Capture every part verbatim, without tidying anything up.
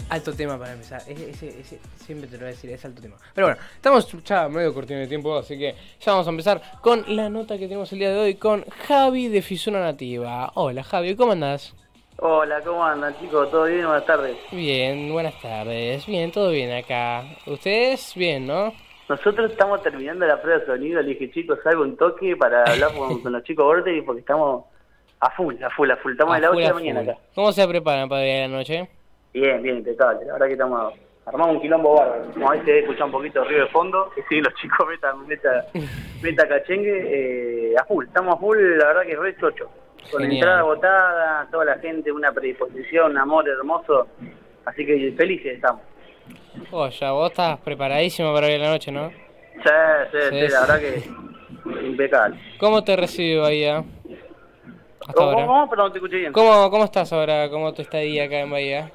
Alto tema para empezar. Ese, ese, ese, siempre te lo voy a decir, es alto tema. Pero bueno, estamos ya medio cortino de tiempo, así que ya vamos a empezar con la nota que tenemos el día de hoy con Javi de Fisura Nativa. Hola Javi, ¿cómo andás? Hola, ¿cómo andan, chicos? ¿Todo bien? Buenas tardes. Bien, buenas tardes. Bien, todo bien acá. ¿Ustedes? Bien, ¿no? Nosotros estamos terminando la prueba de sonido. Le dije, chicos, salgo un toque para hablar con, con los chicos Vortex porque estamos a full, a full, a full. Estamos A a las ocho full, de a la mañana full. acá. ¿Cómo se preparan para ir a la noche? Bien, bien, impecable. La verdad que estamos... Armamos un quilombo bárbaro. Como a veces escuchar un poquito de ruido de fondo, que sí, los chicos meta, meta, meta cachengue, eh, a full. Estamos a full, la verdad que es re chocho. Con Genial. entrada agotada, toda la gente, una predisposición, un amor hermoso. Así que felices estamos. Oh, ya vos estás preparadísimo para ir a la noche, ¿no? Sí, sí, Sí, sí, sí. la verdad que impecable. ¿Cómo te recibe Bahía? Hasta ¿Cómo, ahora. cómo? Perdón, te escuché bien. ¿Cómo, ¿Cómo estás ahora? ¿Cómo tu estadía acá en Bahía?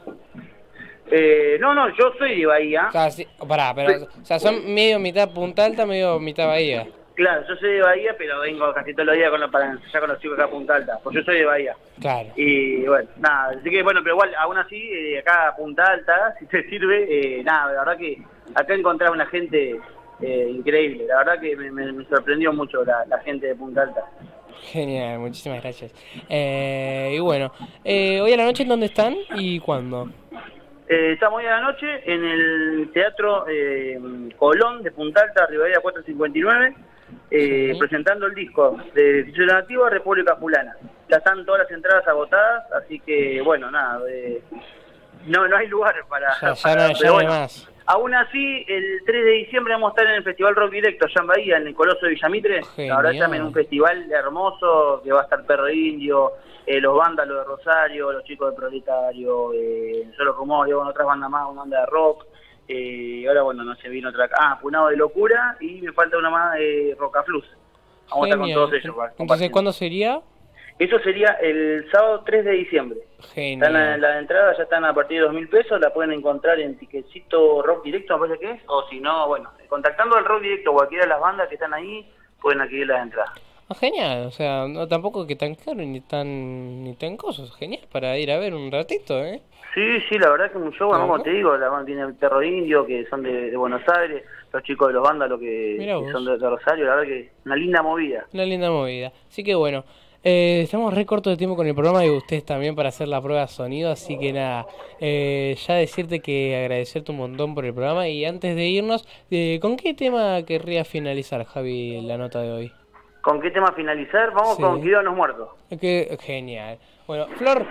Eh, no, no, yo soy de Bahía. O sea, sí, pará, pero, o sea, son medio mitad Punta Alta, medio mitad Bahía. Claro, yo soy de Bahía, pero vengo casi todos los días con los, para ensayar con los chicos acá a Punta Alta. Pues yo soy de Bahía. Claro. Y bueno, nada, así que bueno, pero igual, aún así, eh, acá a Punta Alta, si te sirve, eh, nada, la verdad que acá encontraba una gente eh, increíble. La verdad que me, me, me sorprendió mucho la, la gente de Punta Alta. Genial, muchísimas gracias. Eh, y bueno, eh, hoy a la noche ¿en dónde están y cuándo? Eh, estamos hoy a la noche en el Teatro eh, Colón de Punta Alta, Rivadavia cuatrocientos cincuenta y nueve, eh, Sí. presentando el disco de Fisura Nativa República Fulana. Ya están todas las entradas agotadas, así que bueno, nada, eh, no no hay lugar para... Ya, ya para- no, ya pero no hay bueno, más. aún así, el tres de diciembre vamos a estar en el Festival Rock Directo allá en Bahía, en el Coloso de Villamitre. La verdad Genial. también un festival hermoso, que va a estar Perro Indio, eh, los Vándalos de Rosario, los Chicos de Proletario, eh, Solo Rumor, y bueno, otras bandas más, una banda de rock. Eh, ahora, bueno, no se vino otra... Ah, Punado de Locura, y me falta una más, eh, Rocafluz. Vamos a estar con Genial. todos ellos. Entonces, compartiendo. ¿cuándo sería? Eso sería el sábado tres de diciembre. Están la, Genial. la entrada ya están a partir de dos mil pesos, la pueden encontrar en Tiquecito Rock Directo, me parece que es, o si no, bueno, contactando al Rock Directo o cualquiera de las bandas que están ahí, pueden adquirir las entradas. Ah, genial, o sea, no tampoco que tan caro ni tan ni tan cosas, genial para ir a ver un ratito, ¿eh? Sí, sí, la verdad que es un show, Ajá. como te digo, la banda tiene el Perro Indio, que son de, de Buenos Aires, los chicos de los Vándalos que, Mirá que vos. son de, de Rosario, la verdad que una linda movida. Una linda movida. Así que bueno, eh, estamos re corto de tiempo con el programa y ustedes también para hacer la prueba de sonido, así que nada, eh, ya decirte que agradecerte un montón por el programa y antes de irnos, eh, ¿con qué tema querrías finalizar, Javi, la nota de hoy? ¿Con qué tema finalizar? Vamos Sí. con Cuidado a los Muertos. Que, genial. Bueno, Flor,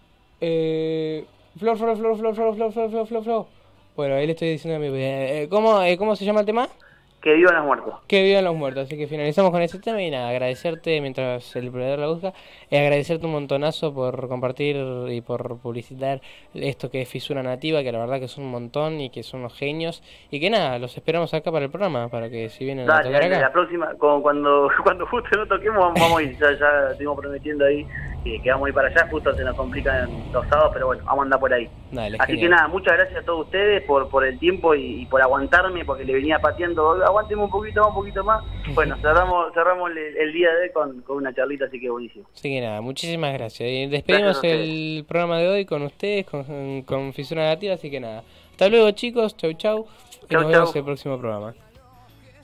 eh, Flor, Flor, Flor, Flor, Flor, Flor, Flor, Flor, Flor, Flor. Bueno, ahí le estoy diciendo a mi... Eh, ¿cómo, eh, ¿Cómo se llama el tema? Que vivan los muertos. Que vivan los muertos, así que finalizamos con ese tema y nada, agradecerte mientras el proveedor la busca, y agradecerte un montonazo por compartir y por publicitar esto que es Fisura Nativa, que la verdad que son un montón y que son unos genios, y que nada, los esperamos acá para el programa, para que si vienen a Dale, tocar dale, acá. la próxima, con- cuando cuando justo no toquemos, vamos, vamos a ir. Ya, ya estuvimos prometiendo ahí que, que vamos a ir para allá. Justo se nos complican los sábados, pero bueno, vamos a andar por ahí. Dale, Así que genial. nada, muchas gracias a todos ustedes por por el tiempo y, y por aguantarme, porque le venía pateando. Aguánteme un poquito más, un poquito más. Bueno, cerramos cerramos el, el día de hoy con, con una charlita, así que buenísimo. Así que nada, muchísimas gracias. Y despedimos Gracias a ustedes. el programa de hoy con ustedes, con, con Fisura Nativa, así que nada. Hasta luego chicos, chau chau, y Chau, nos vemos chau. en el próximo programa.